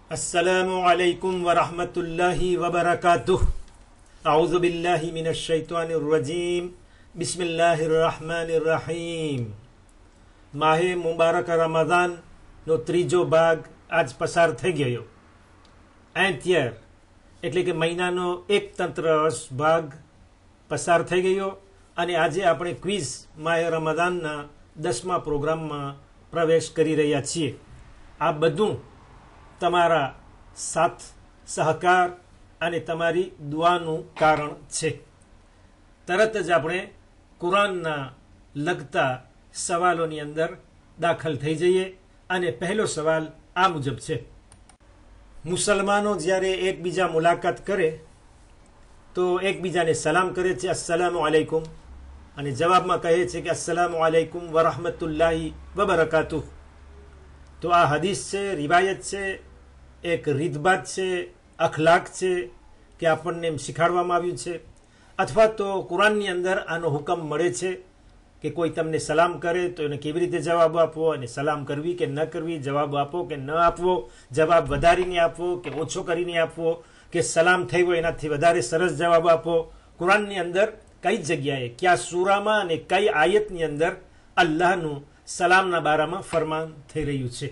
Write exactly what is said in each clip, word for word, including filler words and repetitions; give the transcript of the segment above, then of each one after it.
अस्सलामु अलैकुम वरहमतुल्लाहि वबरकातुह। अऊज़ु बिल्लाहि मिनश शैतानिर रजीम। बिस्मिल्लाहिर रहमानिर रहीम। माहे मुबारक रमज़ान નો ત્રીજો ભાગ આજ પસાર થઈ ગયો। એન્થિયર એટલે કે મહિનાનો એક તંત્રશ ભાગ પસાર થઈ ગયો અને આજે આપણે ક્વિઝ માહે રમઝાનના દસમા પ્રોગ્રામમાં પ્રવેશ કરી રહ્યા છીએ। આ બધું તમારા સાથ સહકાર અને તમારી દુઆનું કારણ છે। તરત જ આપણે કુરાનના લગતા સવાલોની અંદર દાખલ થઈ જઈએ અને પહેલો સવાલ આ મુજબ છે। મુસલમાનો જ્યારે એકબીજા મુલાકાત કરે તો એકબીજાને સલામ કરે છે, અસ્સલામુ અલૈકુમ, અને જવાબમાં કહે છે કે અસ્સલામુ અલૈકુમ વરહમતુલ્લાહિ વબરકાતુહ। તો આ હદીસ છે, રિવાયત છે, એક રીતભાત છે, અખલાક છે કે આપણને એમ શીખવાડવામાં આવ્યું છે, અથવા તો કુરાનની અંદર આનો હુકમ મળે છે કે કોઈ તમને સલામ કરે તો એને કેવી રીતે જવાબ આપવો, અને સલામ કરવી કે ન કરવી, જવાબ આપવો કે ન આપવો, જવાબ વધારીને આપવો કે ઓછો કરીને આપવો, કે સલામ થઈ હોય એનાથી વધારે સરસ જવાબ આપવો। કુરાનની અંદર કઈ જગ્યાએ, કયા સૂરામાં અને કઈ આયતની અંદર અલ્લાહનું સલામના બારામાં ફરમાન થઈ રહ્યું છે?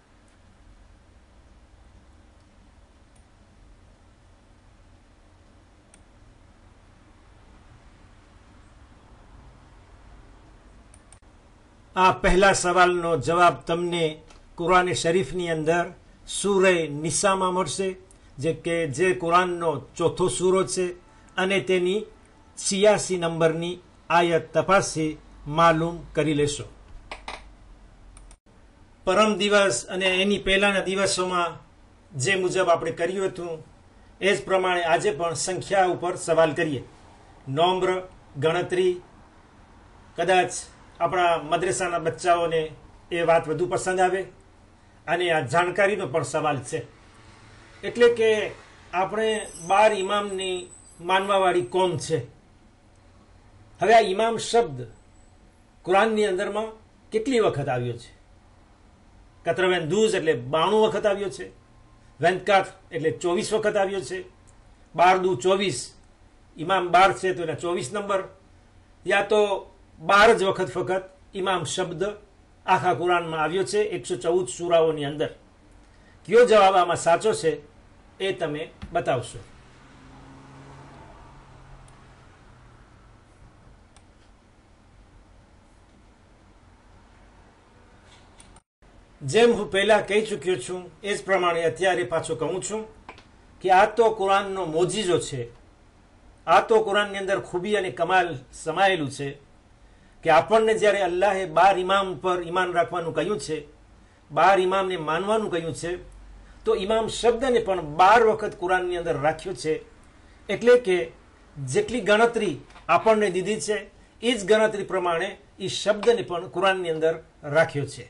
આ પહેલા સવાલનો જવાબ તમને કુરાન શરીફની અંદર સૂરે નિસામાં મળશે, જે કે જે કુરાનનો ચોથો સૂરો છે અને તેની છિયાસી નંબરની આયત તપાસી માલુમ કરી લેશો। પરમ દિવસ અને એની પહેલાના દિવસોમાં જે મુજબ આપણે કર્યું હતું એ જ પ્રમાણે આજે પણ સંખ્યા ઉપર સવાલ કરીએ। નોમ્બર ગણતરી, કદાચ આપણા મદ્રેસાના બચ્ચાઓને એ વાત વધુ પસંદ આવે, અને આ જાણકારીનો પણ સવાલ છે। એટલે કે આપણે બાર ઇમામની માનવાવાળી કોમ છે। હવે આ ઇમામ શબ્દ કુરાનની અંદરમાં કેટલી વખત આવ્યો છે? કતરવેન દૂઝ એટલે બાણું વખત આવ્યો છે, વેનકાત એટલે ચોવીસ વખત આવ્યો છે, બાર દુ ચોવીસ, ઇમામ બાર છે તો એના ચોવીસ નંબર, યા તો બાર જ વખત ફક્ત ઇમામ શબ્દ આખા કુરાનમાં આવ્યો છે એકસો ચૌદ સૂરાઓની અંદર? કયો જવાબ આમાં સાચો છે એ તમે બતાવશો। જેમ હું પહેલા કહી ચૂક્યો છું એ જ પ્રમાણે અત્યારે પાછો કહું છું કે આ તો કુરાનનો મોજીજો છે। આ તો કુરાનની અંદર ખૂબી અને કમાલ સમાયેલું છે કે આપણને જ્યારે અલ્લાહે બાર ઇમામ પર ઈમાન રાખવાનું કહ્યું છે, બાર ઇમામને માનવાનું કહ્યું છે, તો ઇમામ શબ્દને પણ બાર વખત કુરાનની અંદર રાખ્યો છે। એટલે કે જેટલી ગણતરી આપણને દીધી છે એ જ ગણતરી પ્રમાણે એ શબ્દને પણ કુરાનની અંદર રાખ્યો છે।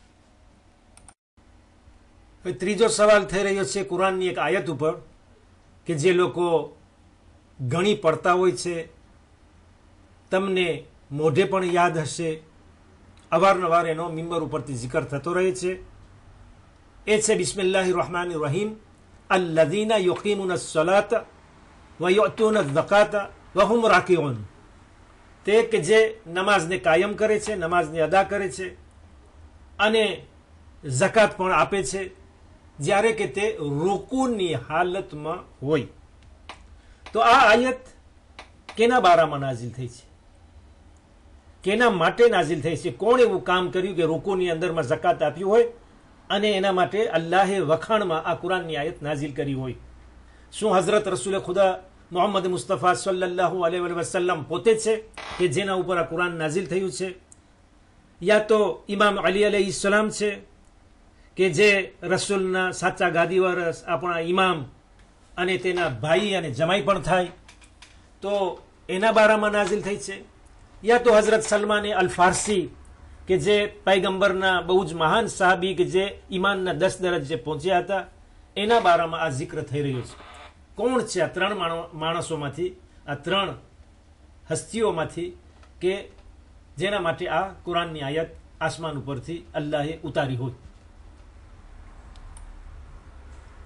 હવે ત્રીજો સવાલ થઈ રહ્યો છે કુરાનની એક આયત ઉપર કે જે લોકો ઘણી પડતા હોય છે, તમને મોઢે પણ યાદ હશે, અવારનવાર એનો મિંબર ઉપરથી જિકર થતો રહે છે। એ છે બિસ્મિલ્લાહિર રહમાનિર રહીમ, અલ્લઝીના યુકીમુનસ સલાતા વ યુઅતુનઝ ઝકાતા વ હુમ રાકિઉન। તે કે જે નમાઝને કાયમ કરે છે, નમાઝને અદા કરે છે અને ઝકાત પણ આપે છે જ્યારે કે તે રૂકુની હાલતમાં હોય। તો આ આયત કેના બારામાં નાઝિલ થઈ છે, કેના માટે નાઝિલ થઈ છે? કોણ એવું કામ કર્યું કે રૂકુની અંદરમાં ઝકાત આપ્યું હોય અને એના માટે અલ્લાહે વખાણમાં આ કુરાનની આયત નાઝિલ કરી હોય? શું હઝરત રસૂલ ખુદા મોહમ્મદ મુસ્તફા સલ્લલ્લાહુ અલૈહિ વસલ્લમ પોતે છે કે જેના ઉપર આ કુરાન નાઝિલ થયું છે, યા તો ઇમામ અલી અલૈહિ સલામ છે કે જે રસૂલના સાચા ગાદીવારસ આપણા ઇમામ અને તેના ભાઈ અને જમાઈ પણ થાય, તો એના બારામાં નાઝિલ થઈ છે? યા તો હઝરત સલમાન અલ ફારસી કે જે પૈગંબરના બહુ જ મહાન સાહાબી કે જે ઈમાનના દસ દરજ્જે પહોંચ્યા હતા, એના બારામાં આ જિક્ર થઈ રહ્યો છે? કોણ છે આ ત્રણ માણસોમાંથી, આ ત્રણ હસ્તીઓમાંથી કે જેના માટે આ કુરાનની આયત આસમાન ઉપરથી અલ્લાહે ઉતારી હોય?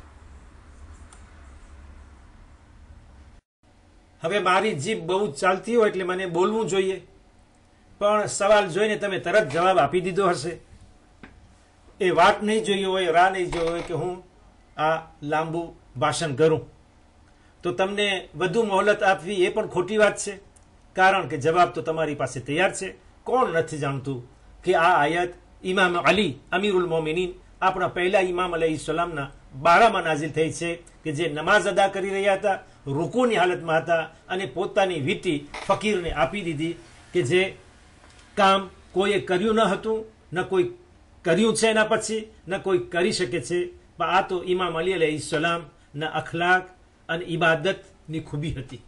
હવે મારી જીભ બહુ ચાલતી હોય એટલે મને બોલવું જોઈએ, પણ સવાલ જોઈને તમે તરત જવાબ આપી દીધો હશે. એ વાત નહીં જોઈ હોય, રાહ નહીં જોઈ હોય કે હું આ લાંબુ ભાષણ કરું, તો તમને વધુ મોહલત આપવી એ પણ ખોટી વાત છે, કારણ કે જવાબ તો તમારી પાસે તૈયાર છે. કોણ નથી જાણતું કે આ આયત ઇમામ અલી અમીરુલ મોમિનીન, આપણા પહેલા ઇમામ અલૈહિસ્સલામના બારામાં નાઝિલ થઈ છે, કે જે નમાઝ અદા કરી રહ્યા હતા, રૂકુની હાલતમાં હતા, અને પોતાની વીંટી ફકીરને આપી દીધી, કે જે કામ કોઈએ કર્યું ન હતું, ન કોઈ કર્યું છે એના પછી, ન કોઈ કરી શકે છે. પણ આ તો ઇમામ અલી અલૈહિસ્સલામના અખલાક અને ઇબાદતની ખૂબી હતી.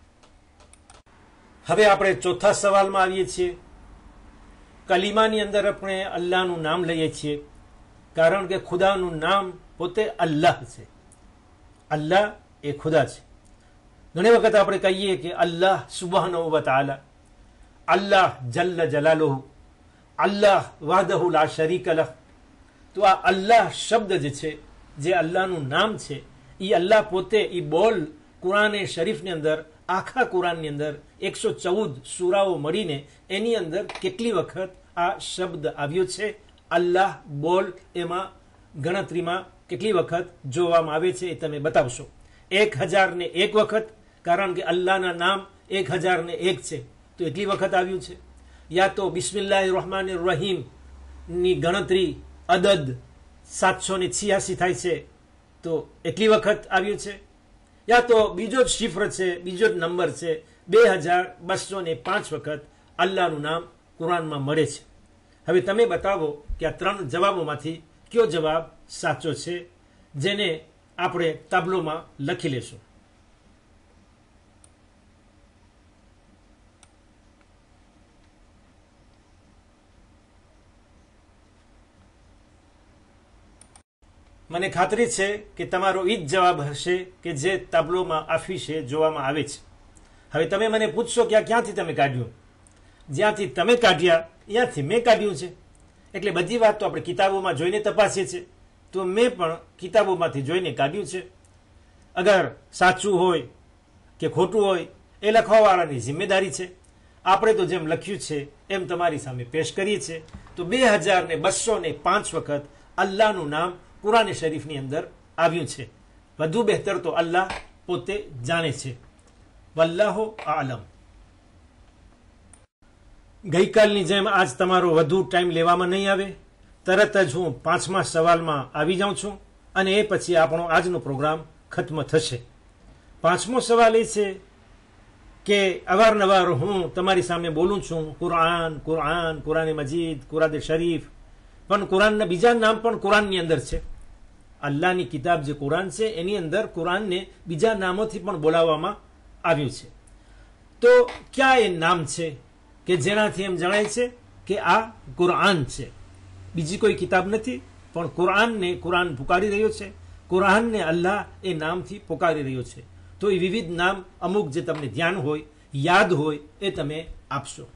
હવે આપણે ચોથા સવાલમાં આવીએ છીએ. કલીમાની અંદર આપણે અલ્લાહનું નામ લઈએ છીએ, કારણ કે ખુદાનું નામ પોતે અલ્લાહ છે. અલ્લાહ એ ખુદા છે. ઘણી વખત આપણે કહીએ કે અલ્લાહ સુબહાનહુ વ તઆલા, અલ્લાહ જલ્લ જલાલુહુ, અલ્લાહ વહદહુ લા શરીક લહ. તો આ અલ્લાહ શબ્દ જે છે, જે અલ્લાહનું નામ છે, એ અલ્લાહ પોતે, એ બોલ કુરાન શરીફની અંદર, આખા કુરાનની અંદર એકસો ચૌદ સૂરાઓ મળીને એની અંદર કેટલી વખત આ શબ્દ આવ્યો છે, અલ્લાહ બોલ, એમાં ગણતરીમાં કેટલી વખત જોવામાં આવે છે એ તમે બતાવશો. એક હજાર ને એક વખત, કારણ કે અલ્લાહના નામ એક હજાર ને એક છે, તો એટલી વખત આવ્યું છે. યા તો બિસ્મિલ્લાહિર રહમાનિર રહીમ ની ગણતરી અદદ સાતસો ને છિયાસી થાય છે, તો એટલી વખત આવ્યું છે. યા તો બીજો જ શિફ્ર છે, બીજો જ નંબર છે, બે હજાર બસો ને પાંચ વખત અલ્લાહનું નામ કુરાનમાં મળે છે. હવે તમે બતાવો કે આ ત્રણ જવાબોમાંથી કયો જવાબ સાચો છે, જેને આપણે તાબલોમાં લખી લેશું. મને ખાતરી છે કે તમારો એ જ જવાબ હશે કે જે તાબલોમાં આફીશે જોવામાં આવે છે. હવે તમે મને પૂછશો કે આ ક્યાંથી તમે કાઢ્યું? જ્યાંથી તમે કાઢ્યા ત્યાંથી મેં કાઢ્યું છે. એટલે બધી વાત તો આપણે કિતાબોમાં જોઈને તપાસીએ છીએ, તો મેં પણ કિતાબોમાંથી જોઈને કાઢ્યું છે. અગર સાચું હોય કે ખોટું હોય એ લખવાવાળાની જિમ્મેદારી છે. આપણે તો જેમ લખ્યું છે એમ તમારી સામે પેશ કરીએ છીએ. તો બે હજાર ને બસો ને પાંચ વખત અલ્લાહનું નામ કુરાન શરીફની અંદર આવ્યું છે. વધુ બહેતર તો અલ્લાહ પોતે જાણે છે. વલ્લાહુ આલમ. ગઈકાલની જેમ આજ તમારો વધુ ટાઈમ લેવામાં નહીં આવે. તરત જ હું પાંચમા સવાલમાં આવી જાઉં છું, અને એ પછી આપણો આજનો પ્રોગ્રામ ખત્મ થશે. પાંચમો સવાલ એ છે કે અવારનવાર હું તમારી સામે બોલું છું કુરાન, કુરાન, કુરાન મજીદ, કુરાન શરીફ, પણ કુરાનના બીજા નામ પણ કુરાનની અંદર છે. અલ્લાહની કિતાબ જે કુરાન છે એની અંદર કુરાનને બીજા નામોથી પણ બોલાવવામાં આવ્યું છે. તો ક્યાં એ નામ છે કે જેનાથી એમ જણાય છે કે આ કુરાન છે? બીજી કોઈ કિતાબ નથી, પણ કુરાનને કુરાન પુકારી રહ્યો છે, કુરાનને અલ્લાહ એ નામથી પુકારી રહ્યો છે. તો એ વિવિધ નામ અમુક જે તમને ધ્યાન હોય, યાદ હોય, એ તમે આપશો.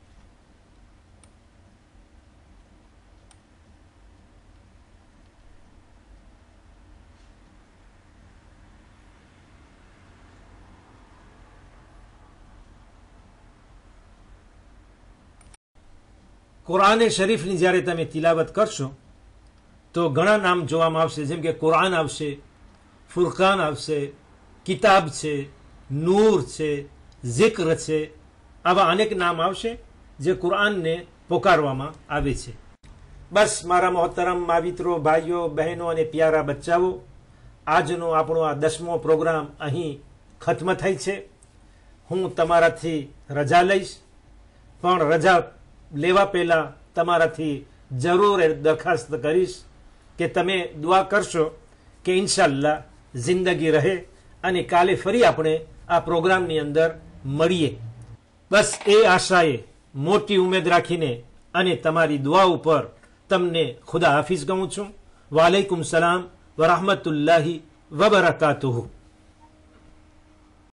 કુરાન શરીફની જ્યારે તમે તિલાવત કરશો તો ઘણા નામ જોવામાં આવશે, જેમ કે કુરાન આવશે, ફુરકાન આવશે, કિતાબ છે, નૂર છે, ઝિક્ર છે. આવા અનેક નામ આવશે જે કુરાનને પોકારવામાં આવે છે. બસ મારા મોહતરમ માવિત્રો, ભાઈઓ, બહેનો અને પ્યારા બચ્ચાઓ, આજનો આપણો આ દસમો પ્રોગ્રામ અહીં ખત્મ થાય છે. હું તમારાથી રજા લઈશ, પણ રજા લેવા પહેલા તમારાથી જરૂર દરખાસ્ત કરીશ કે તમે દુઆ કરશો કે ઇન્શાઅલ્લાહ જિંદગી રહે અને કાલે ફરી આપણે આ પ્રોગ્રામની અંદર મળીએ. બસ એ આશાએ, મોટી ઉમેદ રાખીને અને તમારી દુઆ ઉપર તમને ખુદા હાફિઝ કહું છું. વાલેકુમ સલામ વરહમતુલ્લાહિ વબરકાતુહુ.